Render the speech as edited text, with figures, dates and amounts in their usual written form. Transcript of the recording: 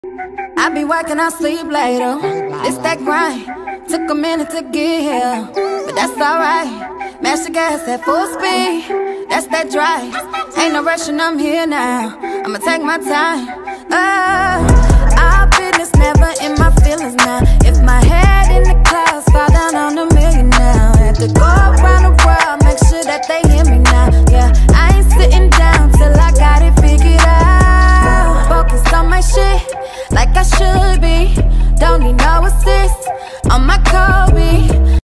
I be working, I sleep later. It's that grind, took a minute to get here, but that's alright. Mash the gas at full speed, that's that drive. Ain't no rushing, I'm here now, I'ma take my time. Our business never in my feelings now.